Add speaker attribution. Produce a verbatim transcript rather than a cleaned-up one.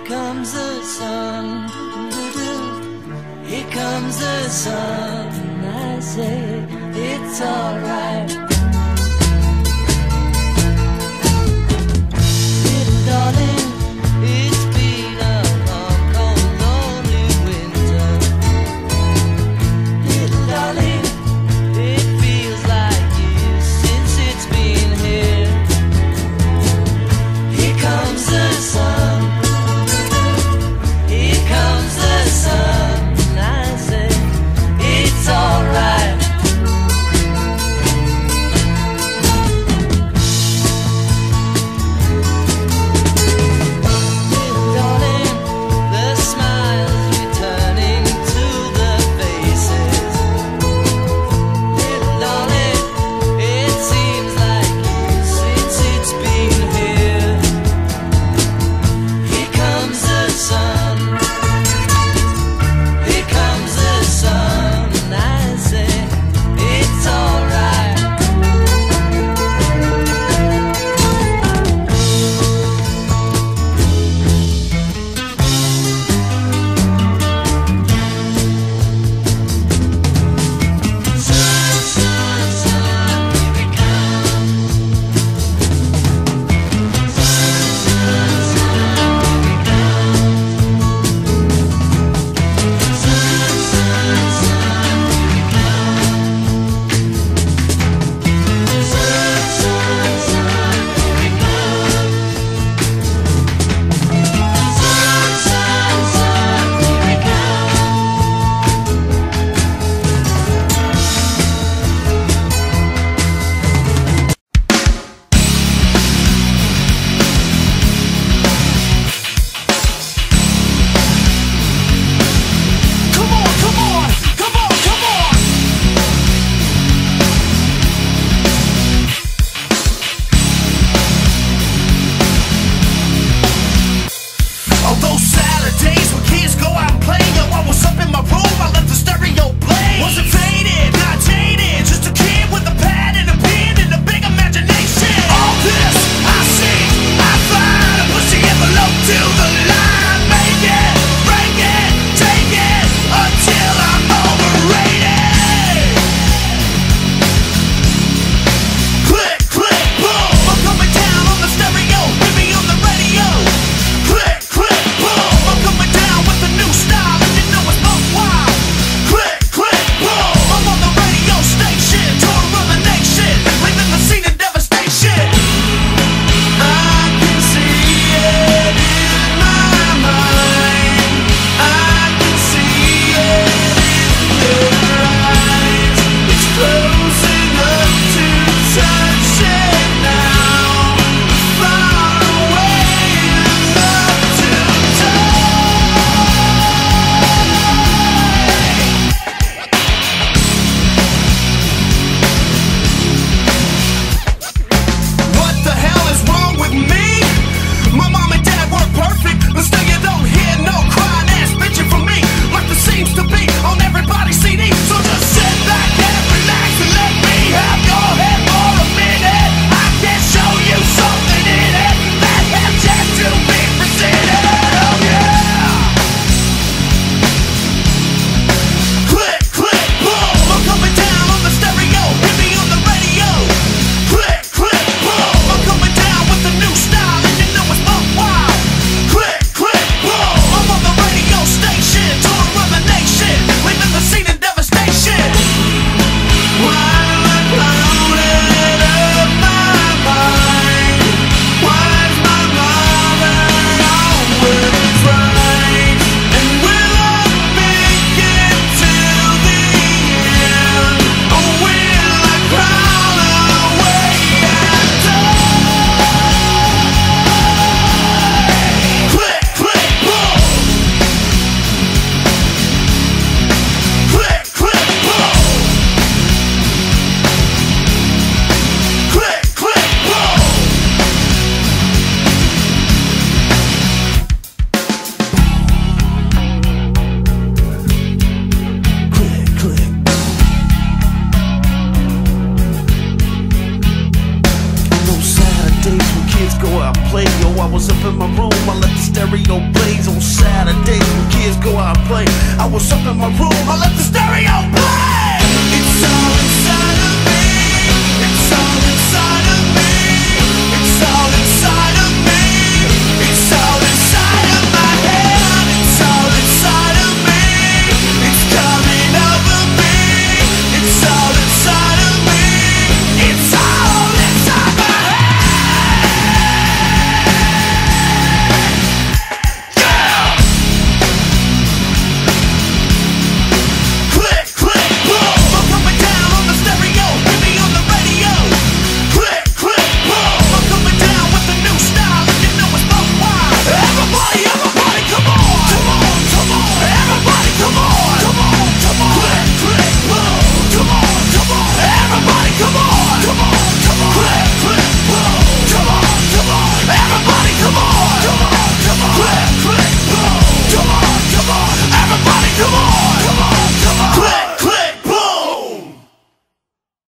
Speaker 1: comes the sun, here comes the sun, and I say it's alright. Little darling, it's been a long, cold, lonely winter. Little darling, it feels like years since it's been here. Here comes the sun, here comes the sun, and I say it's alright. Little darling, the smiles returning to the faces. Little darling, it seems like years since it's been here. Here comes the sun, here comes the sun, and I say it's alright. Sun, sun, sun, here it comes. Sun, sun, sun, here it comes. Sun, sun, sun, here it comes. Sun, sun, sun, here it comes. Sun, sun, sun, here it Come on, come on, come on, come on. On those Saturdays when kids go out and play, yo, I was up in my room, I let the stereo play. Wasn't faded, not jaded, just a kid with a pad and a pen and a big imagination. All this I see, I find a push the envelope to the line. Make it, break it, take it until I'm overrated. Click, click, boom, I'm coming down on the stereo, hit me on the radio. Click, click, boom, I'm coming down with a new style, and you know it's both wild. Click, click, boom, I'm on the radio station, tour of the nation, leaving the scene in devastation. I can see it in my mind, I can see it in your eyes. It's close enough to touch it now, far away enough to die. What the hell is wrong with me? My mom and dad work perfect, but still you don't hear no crying ass bitching from me, like there seems to be on everybody's C D. So just sit back and relax and let me have your head for a minute. I can show you something in it that has yet to be presented. Oh yeah. Click, click, boom, I'm coming down on the stereo, hit me on the radio. Click, click, boom, I'm coming down with a new style, and you know it's both wild. Click, click, boom, I'm on the radio station, tour of the nation, leaving the scene in devastation. While I loaded up my mind, why's my mother always right? And will I make it till the end, or will I crawl away and die? Click, click, boom. Click, click, boom. Click, click, boom. Click, click. On those Saturdays when kids go out and play, yo, I was up in my room, I let the stereo plays on Saturdays when kids go out and play. I was up in my room, I let the stereo play. It's all insane.